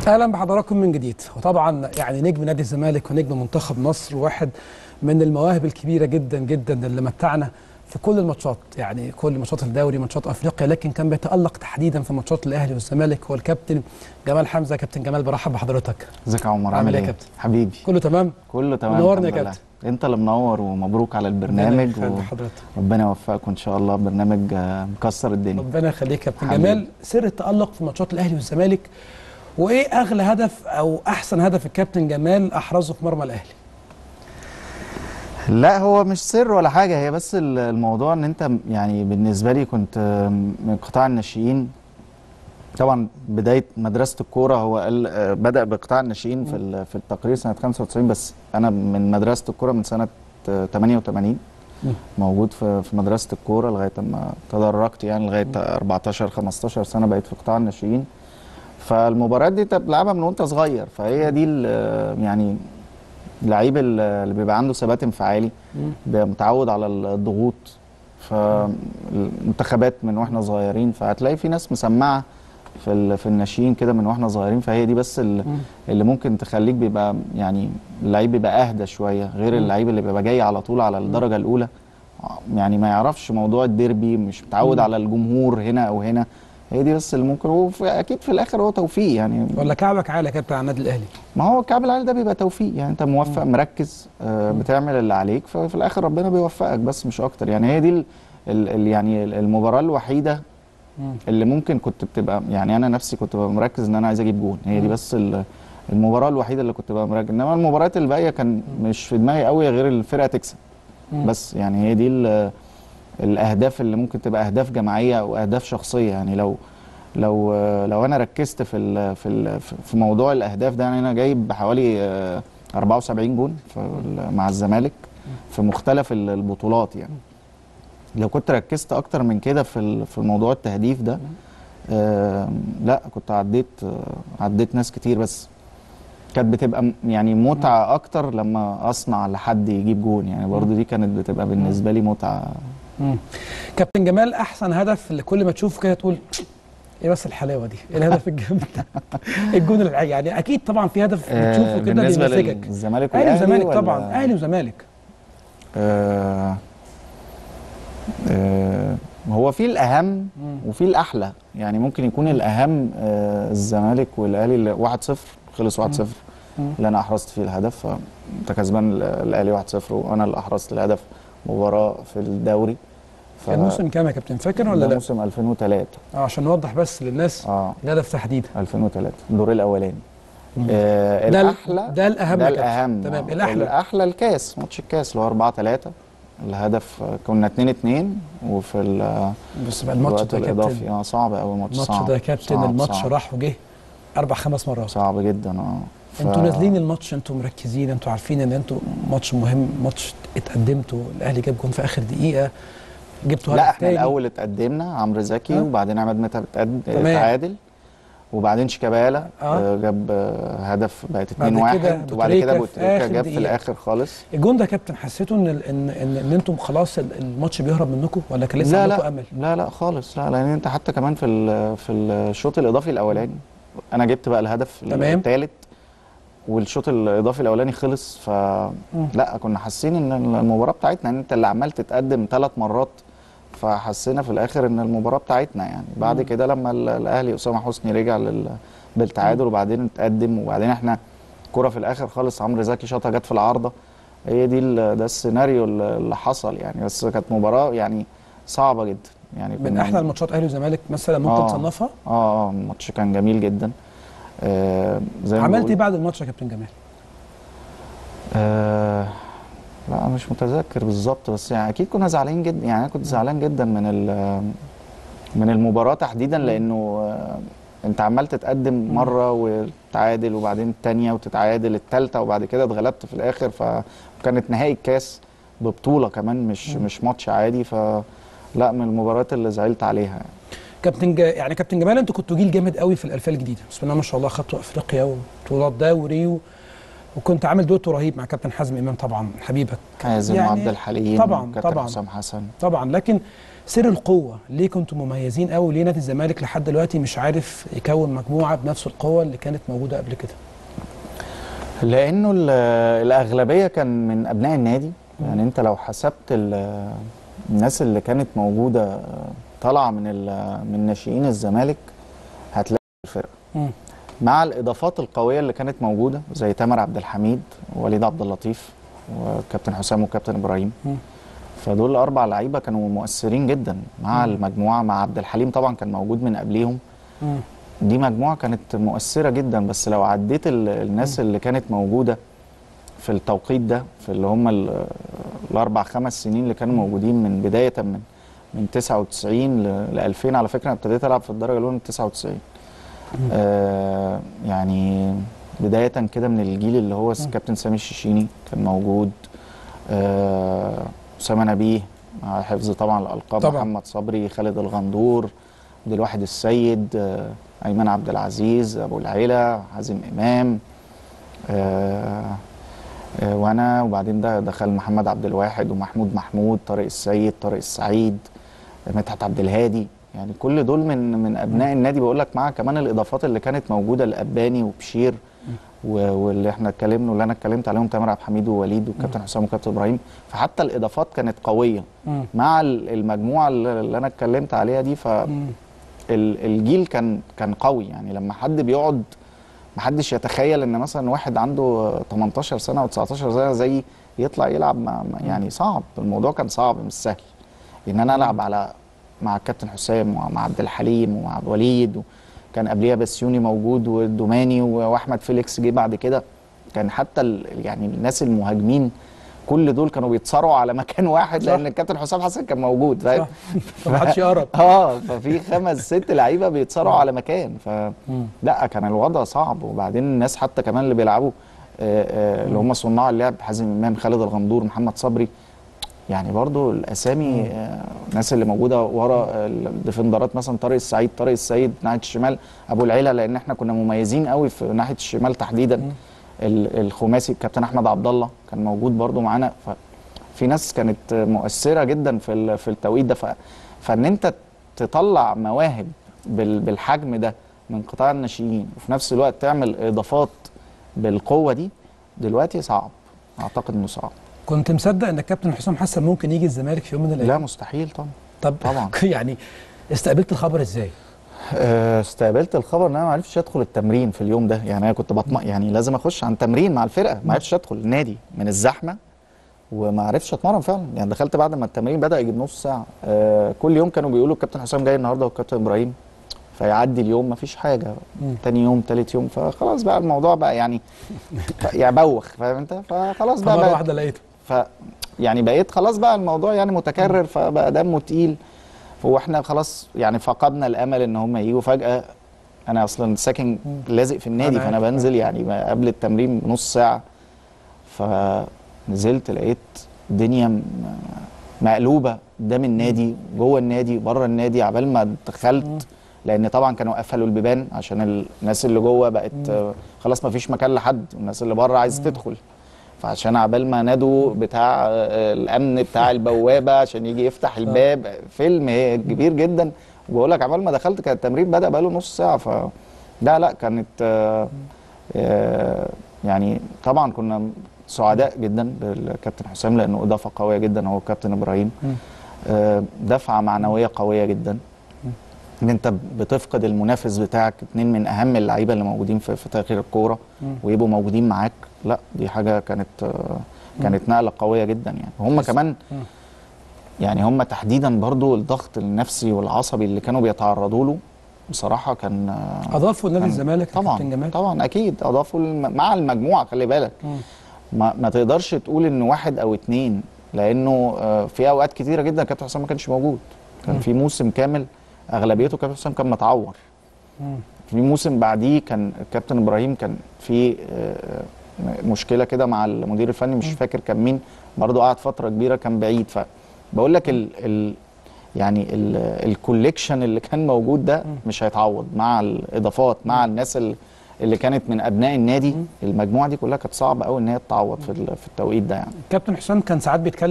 اهلا بحضراتكم من جديد. وطبعا يعني نجم نادي الزمالك ونجم منتخب مصر واحد من المواهب الكبيره جدا جدا اللي متعنا في كل الماتشات، يعني كل ماتشات الدوري ماتشات افريقيا، لكن كان بيتالق تحديدا في ماتشات الاهلي والزمالك هو الكابتن جمال حمزه. كابتن جمال برحب بحضرتك. ازيك يا عمر؟ عامل ايه يا كابتن؟ حبيبي كله تمام؟ كله تمام، منورنا يا كابتن. انت اللي منور، ومبروك على البرنامج ربنا يوفقكم ان شاء الله. برنامج مكسر الدنيا. ربنا يخليك يا كابتن جمال. سر التالق في ماتشات الاهلي والزمالك، وايه اغلى هدف او احسن هدف الكابتن جمال احرزه في مرمى الاهلي؟ لا هو مش سر ولا حاجه، هي بس الموضوع ان انت يعني بالنسبه لي كنت من قطاع الناشئين. طبعا بدايه مدرسه الكوره هو بدا بقطاع الناشئين في التقرير سنه 95، بس انا من مدرسه الكوره من سنه 88 موجود في مدرسه الكوره لغايه ما تدرجت، يعني لغايه 14 15 سنه بقيت في قطاع الناشئين. فالمباريات دي انت بتلعبها من وانت صغير، فهي دي يعني اللعيب اللي بيبقى عنده ثبات انفعالي، بيبقى متعود على الضغوط. فالمنتخبات من واحنا صغيرين، فهتلاقي في ناس مسمعه في الناشئين كده من واحنا صغيرين، فهي دي بس اللي ممكن تخليك بيبقى يعني اللعيب بيبقى اهدى شويه، غير اللعيب اللي بيبقى جاي على طول على الدرجه الاولى، يعني ما يعرفش موضوع الديربي، مش متعود على الجمهور هنا او هنا. هي دي بس اللي ممكن، اكيد في الاخر هو توفيق يعني. ولا كعبك عالي يا كابتن على النادي الاهلي؟ ما هو الكعب العالي ده بيبقى توفيق، يعني انت موفق مركز بتعمل اللي عليك، ففي الاخر ربنا بيوفقك بس مش اكتر. يعني هي دي يعني المباراه الوحيده اللي ممكن كنت بتبقى، يعني انا نفسي كنت ببقى مركز ان انا عايز اجيب جون. هي دي بس المباراه الوحيده اللي كنت ببقى مركز، انما المباريات الباقيه كان مش في دماغي قوي غير الفرقه تكسب بس. يعني هي دي الاهداف اللي ممكن تبقى اهداف جماعيه او اهداف شخصيه. يعني لو انا ركزت في موضوع الاهداف ده، يعني انا جايب بحوالي 74 جون مع الزمالك في مختلف البطولات. يعني لو كنت ركزت اكتر من كده في موضوع التهديف ده، لا كنت عديت ناس كتير، بس كانت بتبقى يعني متعه اكتر لما اصنع لحد يجيب جون. يعني برضو دي كانت بتبقى بالنسبه لي متعه. كابتن جمال، احسن هدف اللي كل ما تشوفه كده تقول ايه بس الحلاوه دي، ايه الهدف الجامد ده؟ الجون يعني اكيد طبعا في هدف بتشوفه كده بالنسبه بيمسكك. للزمالك اهلي وزمالك طبعا، اهلي وزمالك. هو في الاهم وفي الاحلى. يعني ممكن يكون الاهم الزمالك والاهلي 1-0 خلص 1-0 اللي انا احرزت فيه الهدف، فانت كسبان الاهلي 1-0 وانا اللي احرزت الهدف مباراه في الدوري. كان موسم كام يا كابتن، فاكر ولا لا؟ موسم 2003. عشان نوضح بس للناس الهدف تحديدا 2003 الدور الاولاني. الاحلى ده الاهم. ده الاهم. تمام. الاحلى الكاس، ماتش الكاس اللي هو 4-3 الهدف كنا 2-2 وفي بس بقى الماتش ده الاضافي صعب قوي. الماتش ده يا كابتن، الماتش راح وجه 4-5 مرات، صعب جدا. انتوا نازلين الماتش، انتوا مركزين، انتوا عارفين ان انتوا ماتش مهم، ماتش اتقدمتوا، الاهلي جاب جون في اخر دقيقه، جبتوا هدف. لا احنا الاول اتقدمنا، عمرو زكي وبعدين عماد متعب اتعادل، وبعدين شيكابالا جاب هدف، بقت 2-1، وبعد كده ابو تريكه جاب في الاخر خالص. الجون ده كابتن حسيتوا ان انتم خلاص الماتش بيهرب منكم، ولا كان لسه عندكم امل؟ لا خالص، لا، لان انت حتى كمان في الشوط الاضافي الاولاني انا جبت بقى الهدف الثالث، والشوط الاضافي الاولاني خلص. فلا كنا حاسين ان المباراه بتاعتنا، ان انت اللي عمال تتقدم 3 مرات، فحسينا في الاخر ان المباراه بتاعتنا. يعني بعد كده لما الاهلي اسامه حسني رجع بالتعادل وبعدين اتقدم، وبعدين احنا كرة في الاخر خالص عمرو زكي شاطها جت في العارضه. هي دي ده السيناريو اللي حصل يعني. بس كانت مباراه يعني صعبه جدا. يعني من احلى الماتشات اهلي وزمالك مثلا ممكن تصنفها؟ الماتش كان جميل جدا. زي ما عملت ايه بعد الماتش يا كابتن جمال؟ لا مش متذكر بالظبط، بس يعني اكيد كنا زعلانين جدا. يعني انا كنت زعلان جدا من المباراه تحديدا، لانه انت عمال تتقدم مره وتتعادل، وبعدين الثانيه وتتعادل، الثالثه وبعد كده اتغلبت في الاخر. فكانت نهائي الكاس ببطوله كمان، مش ماتش عادي. فلا من المباريات اللي زعلت عليها يعني. كابتن جمال، انتوا كنتوا جيل جامد قوي في الالفيه الجديده، بسم الله ما شاء الله، خدتوا افريقيا وبطولات دوري وكنت عامل دوتو رهيب مع كابتن حازم امام طبعا حبيبك حازم يعني وعبد الحليم طبعا وكابتن حسام حسن طبعا. لكن سر القوه ليه كنتوا مميزين قوي؟ ليه نادي الزمالك لحد دلوقتي مش عارف يكون مجموعه بنفس القوه اللي كانت موجوده قبل كده؟ لانه الاغلبيه كان من ابناء النادي. يعني انت لو حسبت الناس اللي كانت موجوده طالعه من ناشئين الزمالك هتلاقي الفرقه مع الاضافات القويه اللي كانت موجوده زي تامر عبد الحميد ووليد عبد اللطيف وكابتن حسام وكابتن ابراهيم. فدول 4 لعيبه كانوا مؤثرين جدا مع المجموعه، مع عبد الحليم طبعا كان موجود من قبليهم. دي مجموعه كانت مؤثره جدا. بس لو عديت الناس اللي كانت موجوده في التوقيت ده، في اللي هم الاربع 5 سنين اللي كانوا موجودين من بدايه من 99 ل 2000. على فكره انا ابتديت العب في الدرجه الاولى من 99. يعني بدايه كده من الجيل اللي هو كابتن سامي الشيشيني كان موجود، اسامه نبيه مع حفظ طبعا الالقاب، محمد صبري، خالد الغندور، عبد الواحد السيد، ايمن عبد العزيز، ابو العيله، حازم امام، وانا. وبعدين ده دخل محمد عبد الواحد ومحمود، طارق السيد، طارق السعيد، مدحت عبد الهادي. يعني كل دول من ابناء النادي. بقول لك مع كمان الاضافات اللي كانت موجوده، الاباني وبشير واللي احنا اتكلمنا واللي انا اتكلمت عليهم، تامر عبد الحميد ووليد وكابتن حسام وكابتن ابراهيم. فحتى الاضافات كانت قويه مع المجموعه اللي انا اتكلمت عليها دي. فالجيل كان قوي. يعني لما حد بيقعد محدش يتخيل ان مثلا واحد عنده 18 سنه او 19 سنه زي يطلع يلعب يعني صعب. الموضوع كان صعب مش سهل ان انا العب مع الكابتن حسام ومع عبد الحليم ومع وليد. كان قبليها بسيوني موجود والدوماني واحمد فيليكس جه بعد كده. كان حتى يعني الناس المهاجمين كل دول كانوا بيتصارعوا على مكان واحد لان الكابتن حسام حسن كان موجود، فاهم؟ ما حدش يقرب. ففي 5 6 لعيبه بيتصارعوا على مكان. لا كان الوضع صعب. وبعدين الناس حتى كمان اللي بيلعبوا اللي هم صناع اللعب، حازم امام، خالد الغندور، محمد صبري. يعني برضو الاسامي الناس اللي موجوده ورا الديفندرات، مثلا طارق السيد ناحيه الشمال، ابو العيله، لان احنا كنا مميزين قوي في ناحيه الشمال تحديدا. الخماسي الكابتن احمد عبد الله كان موجود برضو معانا. ففي ناس كانت مؤثره جدا في التوقيت ده. فان انت تطلع مواهب بالحجم ده من قطاع الناشئين وفي نفس الوقت تعمل اضافات بالقوه دي دلوقتي صعب. اعتقد انه صعب. كنت مصدق ان الكابتن حسام حسن ممكن يجي الزمالك في يوم من الايام؟ لا مستحيل طبعا. يعني استقبلت الخبر ازاي؟ استقبلت الخبر ان انا ما عرفتش ادخل التمرين في اليوم ده. يعني انا كنت يعني لازم اخش عن تمرين مع الفرقه، ما عرفتش ادخل النادي من الزحمه وما عرفتش اتمرن فعلا. يعني دخلت بعد ما التمرين بدا يجي بنص ساعه. كل يوم كانوا بيقولوا الكابتن حسام جاي النهارده والكابتن ابراهيم، فيعدي اليوم ما فيش حاجه. تاني يوم تالت يوم فخلاص بقى الموضوع بقى يعني بوخ، فاهم انت؟ فخلاص بقى مره واحده لقيته. يعني بقيت خلاص بقى الموضوع يعني متكرر، فبقى دمه تقيل. واحنا خلاص يعني فقدنا الامل ان هم يجوا. فجاه انا اصلا ساكن لازق في النادي، فانا بنزل يعني قبل التمرين بنص ساعه. فنزلت لقيت الدنيا مقلوبه قدام النادي، جوه النادي، بره النادي. عبال ما دخلت، لان طبعا كانوا قفلوا البيبان عشان الناس اللي جوه بقت خلاص ما فيش مكان لحد، والناس اللي بره عايزه تدخل. فعشان عبال ما نادوا بتاع الامن بتاع البوابه عشان يجي يفتح الباب، فيلم كبير جدا. وبقول لك عبال ما دخلت كان التمرين بدا بقاله نص ساعه. لا كانت يعني طبعا كنا سعداء جدا بالكابتن حسام لانه اضافه قويه جدا، هو الكابتن ابراهيم. دفعه معنويه قويه جدا ان انت بتفقد المنافس بتاعك، 2 من اهم اللعيبه اللي موجودين في تاريخ الكوره ويبقوا موجودين معاك. لا دي حاجه كانت نقله قويه جدا. يعني هم كمان يعني هم تحديدا برضو الضغط النفسي والعصبي اللي كانوا بيتعرضوا له بصراحه كان اضافوا لنادي الزمالك طبعا اكيد اضافوا مع المجموعه. خلي بالك ما تقدرش تقول ان 1 أو 2، لانه في اوقات كتيره جدا كابتن حسام ما كانش موجود. كان في موسم كامل اغلبيته كابتن حسام كان متعور. في موسم بعديه كان الكابتن ابراهيم كان في مشكله كده مع المدير الفني، مش فاكر كان مين، برضه قعد فتره كبيره كان بعيد. فبقول لك يعني الكوليكشن اللي كان موجود ده مش هيتعوض مع الاضافات، مع الناس اللي كانت من ابناء النادي، المجموعه دي كلها كانت صعبه قوي ان هي تتعوض في التوقيت ده يعني. كابتن حسام كان ساعات بيتكلم